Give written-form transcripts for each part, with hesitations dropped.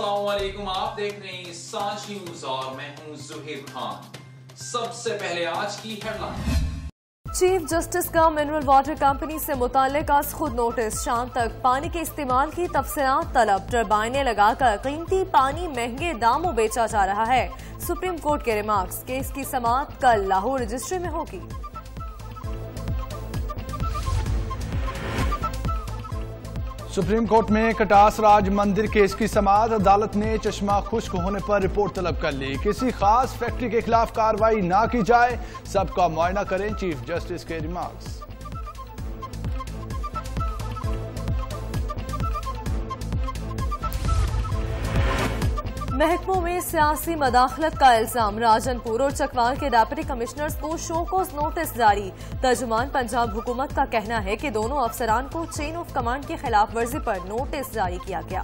अस्सलाम वालेकुम, आप देख रहे हैं सांझ न्यूज और मैं हूं जुहेब खान। सबसे पहले आज की हेडलाइन। चीफ जस्टिस का मिनरल वाटर कंपनी से मुताल्लिक आज खुद नोटिस। शाम तक पानी के इस्तेमाल की तफसीलात तलब। टरबाइनें लगाकर कीमती पानी महंगे दामों बेचा जा रहा है। सुप्रीम कोर्ट के रिमार्क्स। केस की समाअत कल लाहौर रजिस्ट्री में होगी। सुप्रीम कोर्ट में कटास राज मंदिर केस की समाअत। अदालत ने चश्मा खुश्क होने पर रिपोर्ट तलब कर ली। किसी खास फैक्ट्री के खिलाफ कार्रवाई ना की जाए, सबका मुआयना करें, चीफ जस्टिस के रिमार्क्स। महकमों में सियासी मदाखलत का इल्जाम। राजनपुर और चकवाल के डेप्यूटी कमिश्नर्स को शोकॉज नोटिस जारी। तर्जुमान पंजाब हुकूमत का कहना है कि दोनों अफसरान को चेन ऑफ कमांड की खिलाफ वर्जी पर नोटिस जारी किया गया।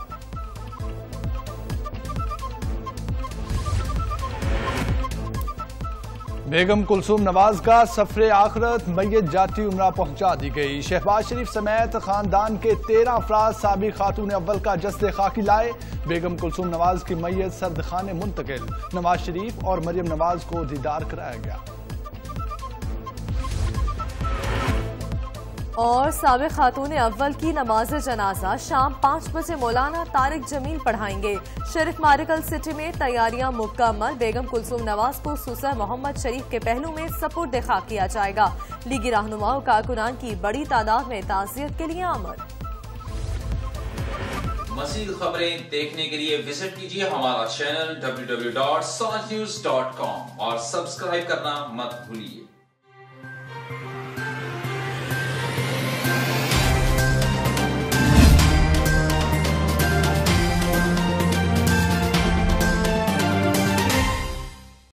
बेगम कुलसूम नवाज का सफरे आखिरत। मैयत जाती उम्रा पहुंचा दी गई। शहबाज शरीफ समेत खानदान के 13 अफराद साबिक खातून अव्वल का जस्ते खाकी लाए। बेगम कुलसूम नवाज की मैयत सर्द खाने मुंतकिल। नवाज शरीफ और मरियम नवाज को दीदार कराया गया। और साबिक खातून अव्वल की नमाज जनाजा शाम 5 बजे मौलाना तारिक जमील पढ़ाएंगे। शरीफ मेडिकल सिटी में तैयारियां मुकम्मल। बेगम कुलसूम नवाज को सुसर मोहम्मद शरीफ के पहलू में सपुर्द खाक किया जाएगा। लीगी रहनुमाओं का कारकुनान की बड़ी तादाद में ताज़ियत के लिए आमद। मज़ीद खबरें देखने के लिए विजिट कीजिए हमारा चैनल www.sanjnews.com और सब्सक्राइब करना मत भूलिए।